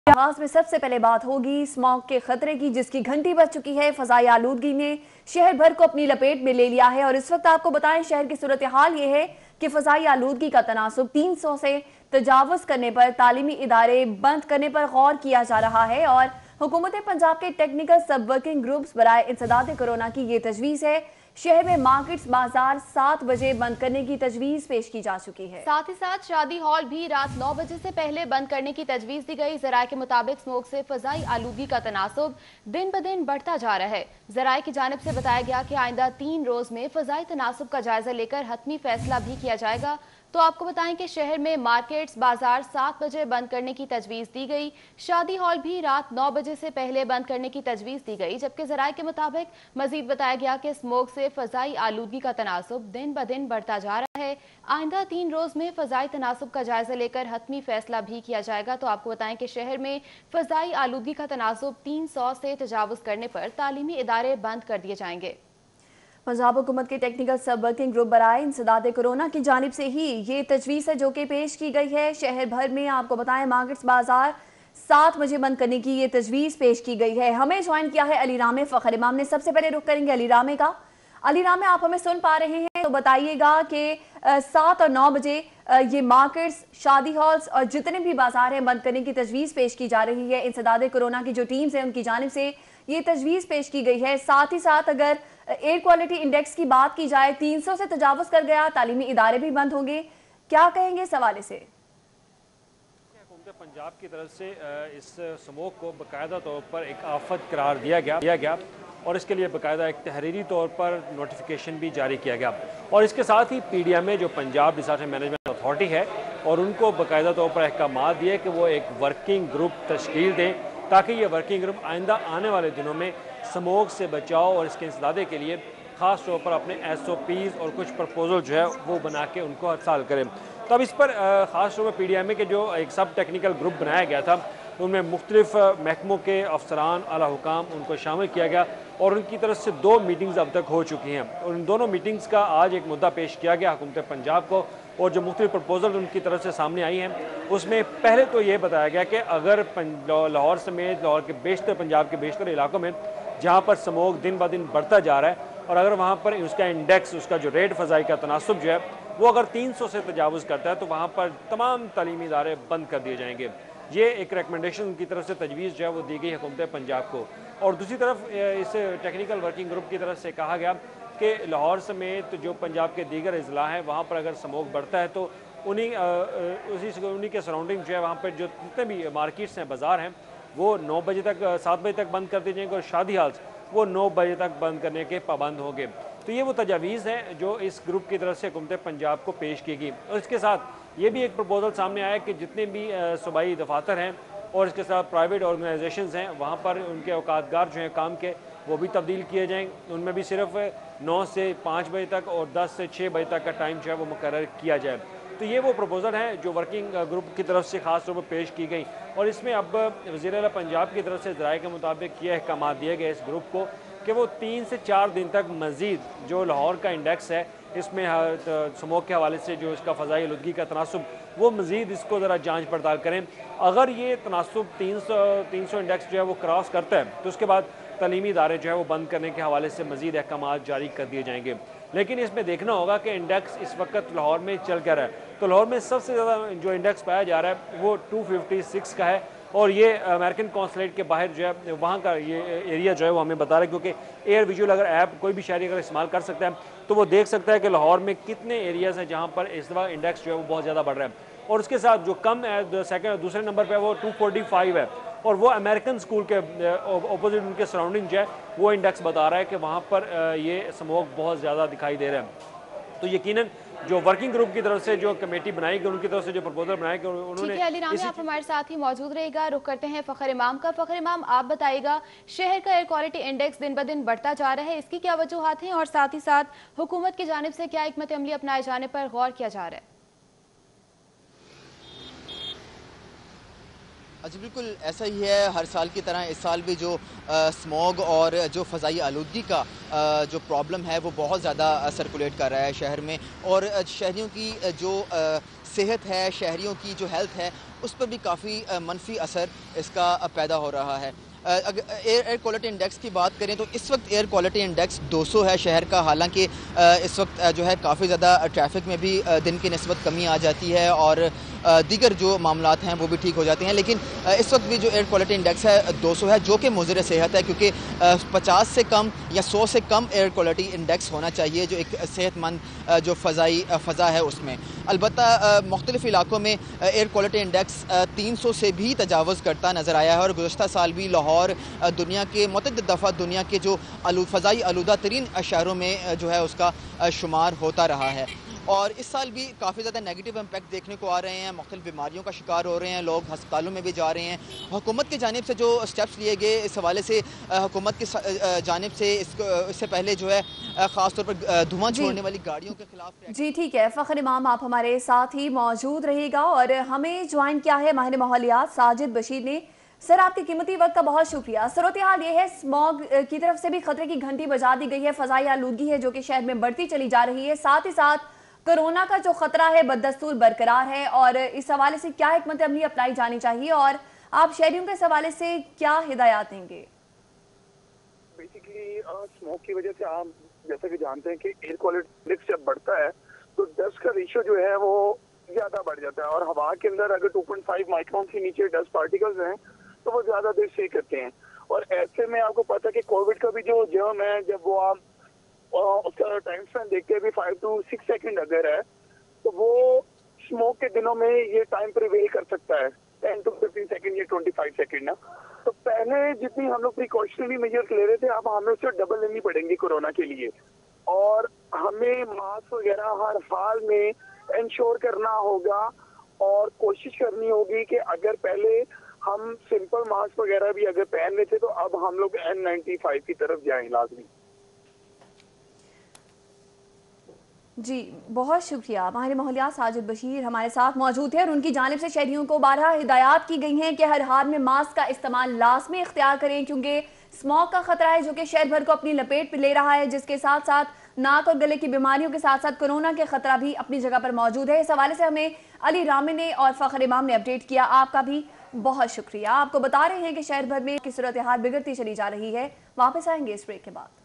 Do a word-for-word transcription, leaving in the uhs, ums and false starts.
आगाज में सबसे पहले बात होगी स्मॉग के खतरे की, जिसकी घंटी बज चुकी है। फजाई आलूदगी ने शहर भर को अपनी लपेट में ले लिया है और इस वक्त आपको बताएं शहर की सूरत हाल ये है कि फजाई आलूदगी का तनासुब तीन सौ से तजावुज करने पर तालीमी इदारे बंद करने पर गौर किया जा रहा है और हुकूमत पंजाब के टेक्निकल सब वर्किंग ग्रुप्स बराए इंसदाद कोरोना की ये तजवीज़ है। शहर में मार्केट्स बाजार सात बजे बंद करने की तजवीज पेश की जा चुकी है। साथ ही साथ शादी हॉल भी रात नौ बजे से पहले बंद करने की तजवीज दी गई। जराये के मुताबिक स्मोक से फजाई आलूगी का तनासुब दिन ब दिन बढ़ता जा रहा है। जराये की जानिब से बताया गया कि आइंदा तीन रोज में फजाई तनासुब का जायजा लेकर हतमी फैसला भी किया जाएगा। तो आपको बताएं कि शहर में मार्केट्स बाजार सात बजे बंद करने की तजवीज दी गई। शादी हॉल भी रात नौ बजे से पहले बंद करने की तजवीज दी गई, जबकि जराये के मुताबिक मजीद बताया गया कि स्मोक से फजाई आलूदगी का तनासुब दिन ब दिन बढ़ता जा रहा है। आइंदा तीन रोज में फजाई तनासुब का जायजा लेकर हतमी फैसला भी किया जाएगा। तो आपको बताएं कि शहर में फजाई आलूदगी का तनासुब तीन सौ से तजावुज करने पर तालीमी इदारे बंद कर दिए जाएंगे। पंजाब हुकूमत के टेक्निकल सब वर्किंग ग्रुप बराए इंसदाद कोरोना की जानिब से ही ये तजवीज़ है जो कि पेश की गई है। शहर भर में आपको बताएं मार्केट्स बाजार सात बजे बंद करने की ये तजवीज़ पेश की गई है। हमें ज्वाइन किया है अली रामे फ़खर इमाम ने। सबसे पहले रुख करेंगे अली रामे का। अली रामे, आप हमें सुन पा रहे हैं तो बताइएगा कि सात और नौ बजे ये मार्केट्स, शादी हॉल्स और जितने भी बाजार हैं बंद करने की तजवीज़ पेश की जा रही है। इंसदाद कोरोना की जो टीम्स हैं उनकी जानिब से ये तजवीज़ पेश की गई है। साथ ही साथ अगर एयर क्वालिटी इंडेक्स की बात की जाए तीन सौ से तजावुज कर गया, तालीमी इदारे भी बंद होंगे, क्या कहेंगे इस हवाले से? हुकूमत पंजाब की तरफ से इस स्मोक को बाकायदा तौर पर एक आफत करार दिया गया दिया गया और इसके लिए बाकायदा एक तहरीरी तौर पर नोटिफिकेशन भी जारी किया गया और इसके साथ ही पी डी एम ए जो पंजाब डिजास्टर मैनेजमेंट अथॉरिटी है और उनको बाकायदा तौर पर अहकाम दिए कि वो एक वर्किंग ग्रुप तश्कील दें ताकि ये वर्किंग ग्रुप आइंदा आने वाले दिनों में स्मोक से बचाव और इसके इंसदादे के लिए ख़ास तौर पर अपने एस ओ पीज़ और कुछ प्रपोजल जो है वो बना के उनको हर करें। तो अब इस पर ख़ास तौर पर पी डी एम ए के जो एक सब टेक्निकल ग्रुप बनाया गया था उनमें मुख्तलिफ महकमों के अफसरान आला हुकाम उनको शामिल किया गया और उनकी तरफ से दो मीटिंग्स अब तक हो चुकी हैं और उन दोनों मीटिंग्स का आज एक मुद्दा पेश किया गया हुकूमत पंजाब को और जो मुख्तलिफ प्रपोजल उनकी तरफ से सामने आई हैं उसमें पहले तो ये बताया गया कि अगर लाहौर समेत लाहौर के बेशतर पंजाब के बेशतर इलाकों में जहाँ पर स्मोक दिन ब दिन बढ़ता जा रहा है और अगर वहाँ पर उसका इंडेक्स, उसका जो रेट फ़ज़ाई का तनासुब जो है वो अगर तीन सौ से तजावुज़ करता है तो वहाँ पर तमाम तालीमी इदारे बंद कर दिए जाएंगे। ये एक रिकमेंडेशन उनकी तरफ से तजवीज़ जो है वो दी गई हुकूमत पंजाब को और दूसरी तरफ इस टेक्निकल वर्किंग ग्रुप की तरफ से कहा गया कि लाहौर समेत जो पंजाब के दीगर अजला हैं वहाँ पर अगर स्मोक बढ़ता है तो उन्हीं उसी उन्हीं के सराउंडिंग जो है वहाँ पर जो जितने भी मार्केट्स हैं, बाज़ार हैं, वो नौ बजे तक सात बजे तक बंद कर दिए जाएंगे और शादी हाल्स वो नौ बजे तक बंद करने के पाबंद होंगे। तो ये वो तजावीज़ हैं जो इस ग्रुप की तरफ से हुकूमत पंजाब को पेश की गई और इसके साथ ये भी एक प्रपोजल सामने आया कि जितने भी सूबाई दफातर हैं और इसके साथ प्राइवेट ऑर्गेनाइजेशंस हैं वहाँ पर उनके औकातगार जो हैं काम के वो भी तब्दील किए जाएंगे। उनमें भी सिर्फ नौ से पाँच बजे तक और दस से छः बजे तक का टाइम जो है वो मुकर्रर किया जाए। तो ये वो प्रपोजल हैं जो वर्किंग ग्रुप की तरफ से ख़ास तौर पर पेश की गई और इसमें अब वज़ीर आला पंजाब की तरफ से ज़राए के मुताबिक ये अहकाम दिए गए इस ग्रुप को कि वो तीन से चार दिन तक मज़ीद जो लाहौर का इंडेक्स है इसमें स्मोक के हवाले से जो इसका फ़ज़ाई आलूदगी का तनासुब वो मज़ीद इसको ज़रा जांच पड़ताल करें। अगर ये तनासुब तीन सौ तीन सौ इंडेक्स जो है वो क्रॉस करता है तो उसके बाद तालीमी इदारे जो है वो बंद करने के हवाले से मज़ीद अहकाम जारी कर दिए जाएंगे। लेकिन इसमें देखना होगा कि इंडेक्स इस वक्त लाहौर में चल कर रहा है तो लाहौर में सबसे ज़्यादा जो इंडेक्स पाया जा रहा है वो टू फिफ्टी सिक्स का है और ये अमेरिकन कौंसलेट के बाहर जो है वहाँ का ये एरिया जो है वो हमें बता रहा है क्योंकि एयर विजुअल अगर ऐप कोई भी शहरी अगर इस्तेमाल कर सकता है तो वो देख सकता है कि लाहौर में कितने एरियाज़ हैं जहाँ पर इस दफ़ा इंडेक्स जो है वो बहुत ज़्यादा बढ़ रहा है और उसके साथ जो कम है सेकंड दूसरे नंबर पर वो टू फोर्टी फाइव है और वो अमेरिकन स्कूल के अपोजिट उनके सराउंडिंग जो है वो इंडेक्स बता रहा है कि वहाँ पर ये स्मोक बहुत ज़्यादा दिखाई दे रहा है। तो यकीनन जो वर्किंग ग्रुप की तरफ से जो कमेटी बनाई गई उनकी तरफ से जो प्रपोजल बनाया गया उन्होंने अली रामे आप हमारे साथ ही मौजूद रहेगा। रुख करते हैं फ़खर इमाम का। फ़खर इमाम, आप बताइएगा शहर का एयर क्वालिटी इंडेक्स दिन ब दिन बढ़ता जा रहा है, इसकी क्या वजूहात हैं और साथ ही साथ हुकूमत की जानिब से क्या हिकमत अमली अपनाए जाने पर गौर किया जा रहा है? जी बिल्कुल ऐसा ही है, हर साल की तरह इस साल भी जो स्मॉग और जो फ़ज़ाई आलूदगी का आ, जो प्रॉब्लम है वो बहुत ज़्यादा सर्कुलेट कर रहा है शहर में और शहरियों की जो صحت ہے، شہریوں کی جو ہیلتھ ہے اس پر بھی کافی منفی اثر اس کا پیدا ہو رہا ہے۔ اگر ایئر کوالٹی انڈیکس کی بات کریں تو اس وقت ایئر کوالٹی انڈیکس دو سو ہے شہر کا، حالانکہ اس وقت جو ہے کافی زیادہ ٹریفک میں بھی دن کی نسبت کمی آ جاتی ہے اور دیگر جو معاملات ہیں وہ بھی ٹھیک ہو جاتے ہیں، لیکن اس وقت بھی جو ایئر کوالٹی انڈیکس ہے دو سو ہے، جو کہ مضر صحت ہے، کیونکہ پچاس سے کم یا سو سے کم ایئر کوالٹی انڈیکس ہونا چاہیے جو ایک صحت مند جو فضائی فضا ہے اس میں۔ البتہ مختلف علاقوں میں ایئر کوالٹی انڈیکس تین سو سے بھی تجاوز کرتا نظر آیا ہے، اور گزشتہ سال بھی لاہور دنیا کے متعدد دفعہ دنیا کے جو فضائی آلودہ ترین شہروں میں جو ہے اس کا شمار ہوتا رہا ہے۔ اور اس سال بھی کافی زیادہ نیگیٹو امپیکٹ دیکھنے کو آ رہے ہیں، مختلف بیماریوں کا شکار ہو رہے ہیں، لوگ ہسپتالوں میں بھی جا رہے ہیں۔ حکومت کی جانب سے جو سٹیپس لیے گئے اس حوالے سے حکومت کی جانب سے اس اس سے پہلے جو ہے خاص طور پر دھواں چھوڑنے والی گاڑیوں کے خلاف جی ٹھیک ہے فخر امام، آپ ہمارے ساتھ ہی موجود رہے گا اور ہمیں جوائن کیا ہے ماہر ماحولیات ساجد بشیر نے۔ سر آپ کے قیمتی وقت کا بہت شکریہ۔ صورتحال یہ ہے اسموگ کی طرف سے بھی خطرے کی گھنٹی بجا دی گئی ہے، فضائی آلودگی ہے جو کہ شہر میں بڑھتی چلی جا رہی ہے، ساتھ ہی ساتھ کرونا کا جو خطرہ ہے بدستور برقرار ہے، اور اس حوالے سے کیا حکمت عملی اپنائی جانی چاہیے اور آپ شہریوں کے اس حوالے سے کیا ہدایات دیں گے؟ بیسیکلی اسموگ کی وجہ سے آپ جیسا کہ جانتے ہیں کہ ایئر کوالٹی انڈیکس جب بڑھتا ہے تو ڈسٹ کا ریشو جو ہے وہ زیادہ بڑھ جاتا ہے، اور ہوا کے اندر اگر ٹو پوائنٹ فائیو مائکرون کے نیچے ڈسٹ پارٹیکلز ہیں تو وہ زیادہ دیر اسٹے کرتے ہیں، اور ایسے میں آپ کو پتا ہے کہ کووڈ کا بھی جو جرم ہے جب وہ آپ اس کا ٹائم اسپین دیکھتے ہیں فائیو ٹو سکس سیکنڈ اگر ہے تو وہ اسموک کے دنوں میں یہ ٹائم پریویل کر سکتا ہے ٹین ٹو ففٹین سیکنڈ یا ٹوئنٹی فائیو سیکنڈ نا۔ تو پہلے جتنی ہم لوگ پریکاشنری میجرز لے رہے تھے اب ہمیں اس سے ڈبل لینی پڑیں گی کورونا کے لیے، اور ہمیں ماسک وغیرہ ہر حال میں انشور کرنا ہوگا اور کوشش کرنی ہوگی کہ اگر پہلے ہم سمپل ماسک وغیرہ بھی اگر پہن رہے تھے تو اب ہم لوگ این نائنٹی فائیو کی طرف جائیں لازمی۔ جی بہت شکریہ، ماہر ماحولیات ساجد بشیر ہمارے ساتھ موجود ہیں، اور ان کی جانب سے شہریوں کو بارہا ہدایات کی گئی ہیں کہ ہر حال میں ماسک کا استعمال لازمی اختیار کریں، کیونکہ اسموگ کا خطرہ ہے جو کہ شہر بھر کو اپنی لپیٹ پہ لے رہا ہے، جس کے ساتھ ساتھ ناک اور گلے کی بیماریوں کے ساتھ ساتھ کرونا کے خطرہ بھی اپنی جگہ پر موجود ہے۔ اس حوالے سے ہمیں علی رامی نے اور فخر امام نے اپڈیٹ کیا، آپ کا بھی بہت شکریہ۔ آپ کو بتا رہے ہیں کہ شہر بھر میں کی صورتحال بگڑتی چلی جا رہی ہے۔ واپس آئیں گے اس بریک کے بعد۔